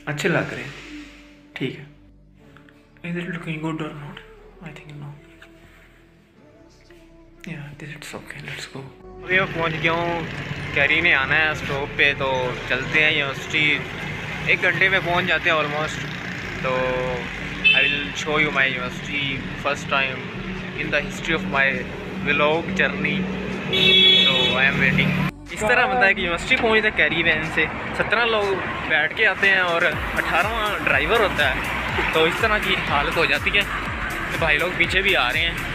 अच्छे लग रहे हैं, ठीक है। इज इट लुकिंग गुड और not? I think no. Yeah this it's okay, let's go. अभी मैं पहुंच गया हूँ, कैरी ने आना है स्टॉप पे, तो चलते हैं यूनिवर्सिटी। 1 घंटे में पहुंच जाते हैं ऑलमोस्ट। तो I will show you my university first time in the history of my vlog journey. तो आई एम वेटिंग। इस तरह बनता है कि यूनिवर्सिटी पहुँचते कैरी वैन से 17 लोग बैठ के आते हैं और 18वां ड्राइवर होता है। तो इस तरह की हालत हो जाती है। तो भाई लोग पीछे भी आ रहे हैं।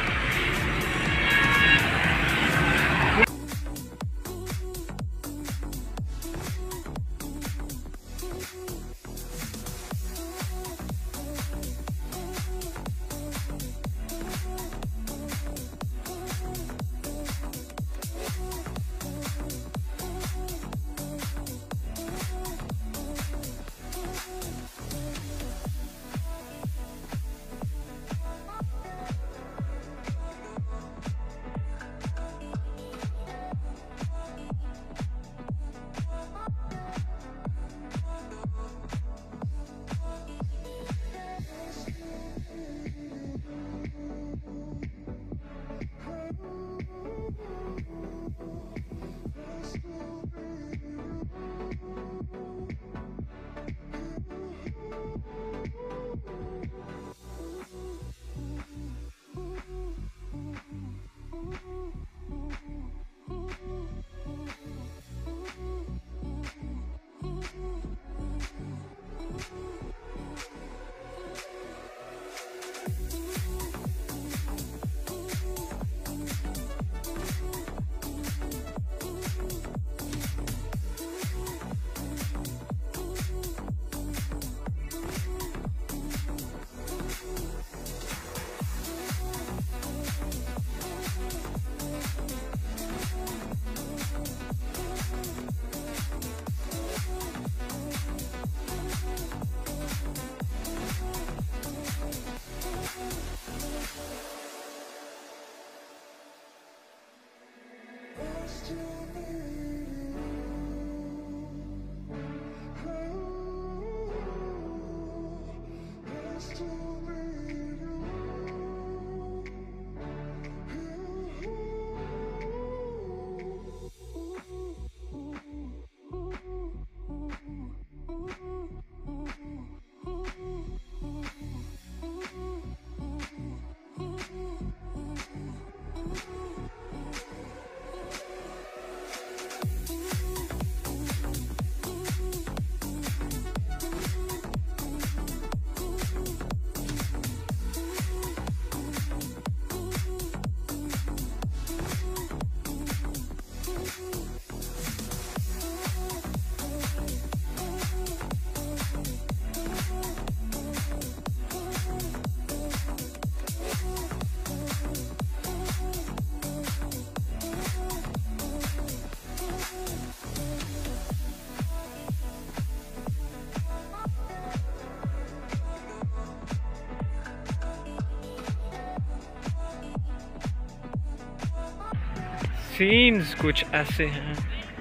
सीन्स कुछ ऐसे हैं।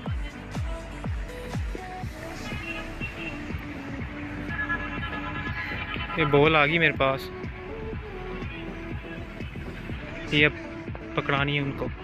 ये बॉल आ गई मेरे पास, ये अब पकड़ानी है उनको।